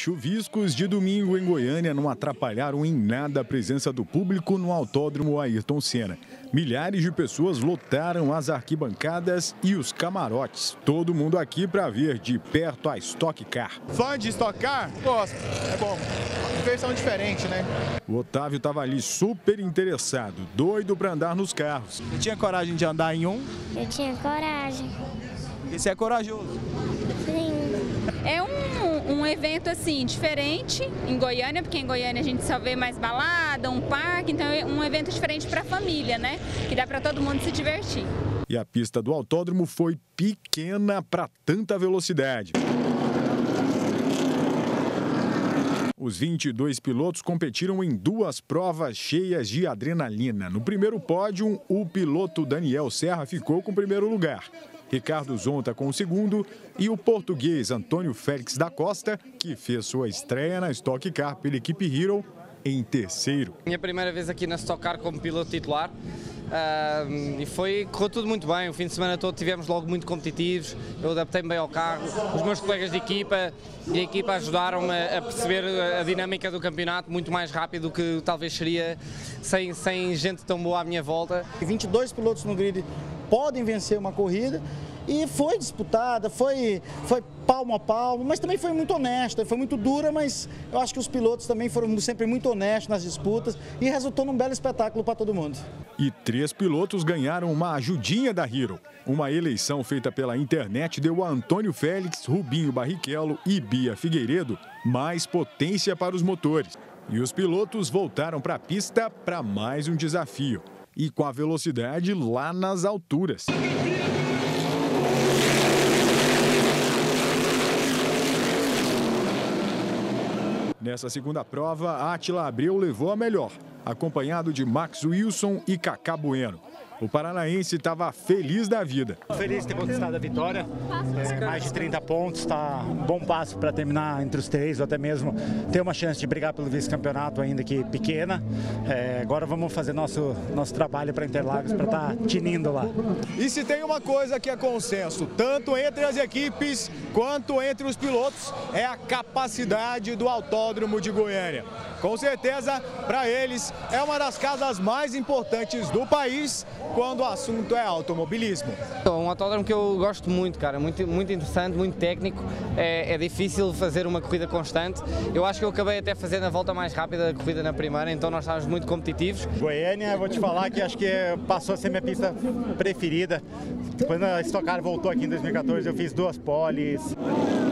chuviscos de domingo em Goiânia não atrapalharam em nada a presença do público no Autódromo Ayrton Senna. Milhares de pessoas lotaram as arquibancadas e os camarotes. Todo mundo aqui para ver de perto a Stock Car. Fã de Stock Car? Gosto, é bom. Versão diferente, né? O Otávio estava ali super interessado, doido para andar nos carros. Você tinha coragem de andar em um? Eu tinha coragem. E você é corajoso? Sim. É um evento assim diferente em Goiânia, porque em Goiânia a gente só vê mais balada, um parque, então é um evento diferente para a família, né? Que dá para todo mundo se divertir. E a pista do autódromo foi pequena para tanta velocidade. Os 22 pilotos competiram em duas provas cheias de adrenalina. No primeiro pódio, o piloto Daniel Serra ficou com o primeiro lugar. Ricardo Zonta com o segundo e o português Antônio Félix da Costa, que fez sua estreia na Stock Car pela equipe Hero, em terceiro. Minha primeira vez aqui na Stock Car como piloto titular e correu tudo muito bem. O fim de semana todo tivemos logo muito competitivos, eu adaptei-me bem ao carro, os meus colegas de equipa e a equipa ajudaram-me a perceber a dinâmica do campeonato muito mais rápido do que talvez seria sem gente tão boa à minha volta. 22 pilotos no grid podem vencer uma corrida e foi disputada, foi palmo a palmo, mas também foi muito honesta, foi muito dura, mas eu acho que os pilotos também foram sempre muito honestos nas disputas e resultou num belo espetáculo para todo mundo. E 3 pilotos ganharam uma ajudinha da Hero. Uma eleição feita pela internet deu a Antônio Félix, Rubinho Barrichello e Bia Figueiredo mais potência para os motores. E os pilotos voltaram para a pista para mais um desafio. E com a velocidade lá nas alturas. Nessa segunda prova, Átila Abreu levou a melhor, acompanhado de Max Wilson e Cacá Bueno. O paranaense estava feliz da vida. Feliz de ter conquistado a vitória, mais de 30 pontos, está um bom passo para terminar entre os 3, ou até mesmo ter uma chance de brigar pelo vice-campeonato, ainda que pequena. Agora vamos fazer nosso trabalho para Interlagos, para estar tinindo lá. E se tem uma coisa que é consenso, tanto entre as equipes quanto entre os pilotos, é a capacidade do Autódromo de Goiânia. Com certeza, para eles, é uma das casas mais importantes do país quando o assunto é automobilismo. É um autódromo que eu gosto muito, cara, muito interessante, muito técnico, é difícil fazer uma corrida constante. Eu acho que eu acabei até fazendo a volta mais rápida da corrida na primeira, então nós estávamos muito competitivos. Goiânia, vou te falar que acho que passou a ser minha pista preferida. Quando a Stock Car voltou aqui em 2014, eu fiz 2 poles.